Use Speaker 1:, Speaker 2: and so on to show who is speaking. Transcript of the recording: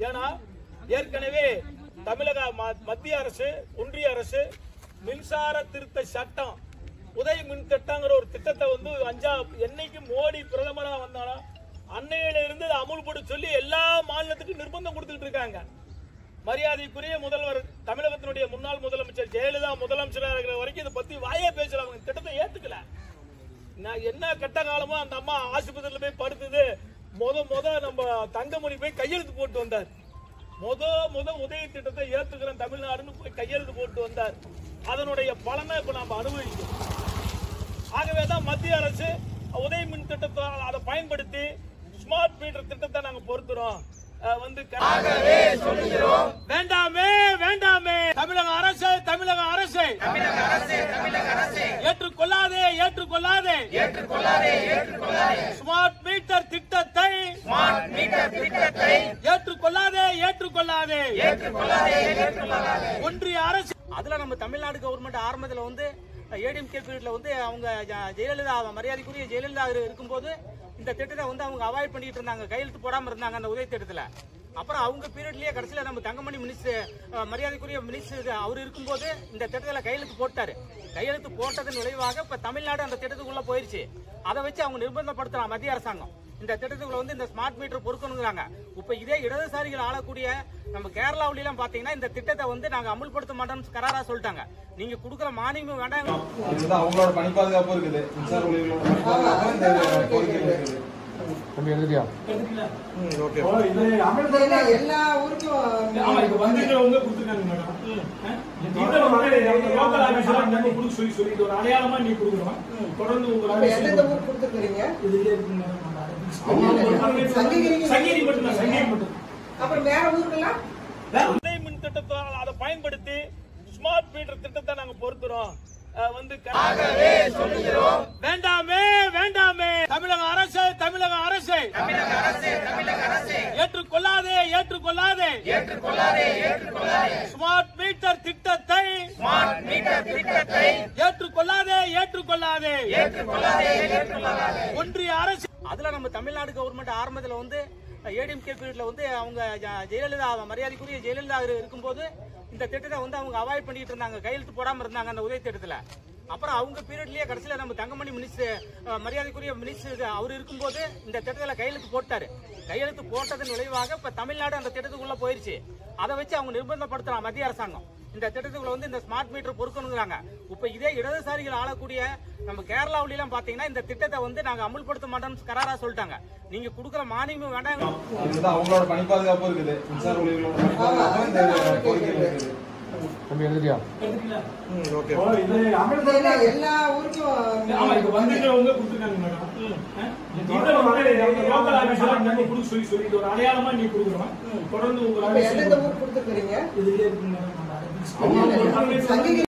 Speaker 1: ஏன்னா ஏற்கனவே தமிழக மத்திய அரசு ஒன்றிய அரசு மின்சார திருத்த சட்டம் உதய மின் திட்டங்கிற ஒரு திட்டத்தை வந்து என்னைக்கு மோடி பிரதமரா வந்தாலும் அன்னையில இருந்து அமுல்படுத்த சொல்லி எல்லா மாநிலத்துக்கும் நிர்பந்தம் கொடுத்துட்டு இருக்காங்க. மரியாதைக்குரிய முதல்வர் தமிழகத்தினுடைய முன்னாள் முதலமைச்சர் ஜெயலலிதா முதலமைச்சராக இருக்கிற வரைக்கும் இதை பத்தி வாயே பேசல. அவங்க திட்டத்தை ஏத்துக்கல. நான் என்ன கெட்ட காலமோ அந்த அம்மா ஆஸ்பத்திரியில போய் படுத்தது முத நம்ம தங்கமணி போய் கையெழுத்து போட்டு வந்தார். முத உதய திட்டத்தை ஏத்துக்கிறேன் தமிழ்நாடுன்னு போய் கையெழுத்து போட்டு வந்தார். அதனுடைய பலனை இப்ப நாம அனுபவிக்கிறோம். ஆகவேதான் மத்திய அரசு உதய மின் திட்டத்தை அதை பயன்படுத்தி ஸ்மார்ட் மீட்டர் திட்டத்தை நாங்க பொறுத்துறோம். வேண்டாமே வேண்டாமே தமிழக அரசு ஏற்றுக்கொள்ளாதே ஸ்மார்ட் மீட்டர் திட்டத்தை ஏற்றுக்கொள்ளாதே ஒன்றிய அரசு. அதுல நம்ம தமிழ்நாடு கவர்மெண்ட் ஆரம்பத்தில் வந்து ஏடிஎம்கே பீரியட்ல வந்து அவங்க ஜெயலலிதா மரியாதைக்குரிய ஜெயலலிதா இருக்கும்போது இந்த திட்டத்தை வந்து அவங்க அவாய்ட் பண்ணிட்டு இருந்தாங்க, கையெழுத்து போடாம இருந்தாங்க அந்த உதவி திட்டத்துல. அப்புறம் அவங்க பீரியட்லயே கடைசியில நம்ம தங்கமணி மினிஸ்டர் மரியாதைக்குரிய மினிஸ்டர் அவர் இருக்கும்போது இந்த திட்டத்துல கையெழுத்து போட்டாரு. கையெழுத்து போட்டதன் விளைவாக இப்ப தமிழ்நாடு அந்த திட்டத்துக்குள்ள போயிருச்சு. அதை வச்சு அவங்க நிர்பந்தப்படுத்தலாம் மத்திய அரசாங்கம் இந்த திட்டத்துக்குள்ள வந்து இந்த ஸ்மார்ட் மீட்டர் பொறுக்கணுங்கிறாங்க. இப்ப இதே இடதுசாரிகள் ஆளக்கூடிய நம்ம கேரளாவில எல்லாம் பாத்தீங்கன்னா இந்த திட்டத்தை வந்து நாங்க அமல்படுத்த மாட்டோம் கராரா சொல்லிட்டாங்க. நீங்க கொடுக்குற மானியமும் வேண்டாம்.
Speaker 2: அவங்களோட பணி பாதுகாப்பு இருக்குது.
Speaker 3: எல்லா ஊருக்கும் அடையாளமா நீ கொடுக்கணும். தொடர்ந்து அப்புறம் வேற ஊருக்கெல்லாம் மின் திட்டத்தை அதை பயன்படுத்தி ஸ்மார்ட் மீட்டர் திட்டத்தை நாங்க பொறுத்துறோம். வேண்டாமே வேண்டாமே தமிழக அரசு ஏற்றுக்கொள்ளாதே ஸ்மார்ட் மீட்டர் திட்டத்தை ஏற்றுக்கொள்ளாதே ஒன்றிய அரசு. அதுல நம்ம தமிழ்நாடு கவர்மெண்ட் ஆரம்பத்தில் வந்து ஏடிஎம்கே பீரியட்ல வந்து அவங்க ஜெயலலிதா மரியாதைக்குரிய ஜெயலலிதா இருக்கும்போது இந்த திட்டத்தை வந்து அவங்க அவாய்ட் பண்ணிட்டு இருந்தாங்க, கையெழுத்து போடாம இருந்தாங்க அந்த உதவி திட்டத்துல. அப்புறம் அவங்க பீரியட்லயே கடைசியில நம்ம தங்கமணி மினிஸ்டர் மரியாதைக்குரிய மினிஸ்டர் அவர் இருக்கும்போது இந்த திட்டத்துல கையெழுத்து போட்டாரு. கையெழுத்து போட்டதன் விளைவாக இப்ப தமிழ்நாடு அந்த திட்டத்துக்குள்ள போயிருச்சு. அதை வச்சு அவங்க நிர்பந்தப்படுத்தலாம் மத்திய அரசாங்கம் இந்த திட்டத்துக்குள்ள வந்து இந்த ஸ்மார்ட் மீட்டர் பொறுக்கணுங்கிறாங்க. இப்ப இதே இடதுசாரிகள் ஆளக்கூடிய நம்ம கேரளாவில எல்லாம் பாத்தீங்கன்னா இந்த திட்டத்தை வந்து நாங்க அமல்படுத்த மாட்டோம் கராரா சொல்லிட்டாங்க. நீங்க கொடுக்குற மானியமும் வேண்டாம்.
Speaker 2: அவங்களோட பணி பாதுகாப்பு இருக்குது.
Speaker 3: எல்லா ஊருக்கும் அடையாளமா நீ கொடுக்கணும். தொடர்ந்து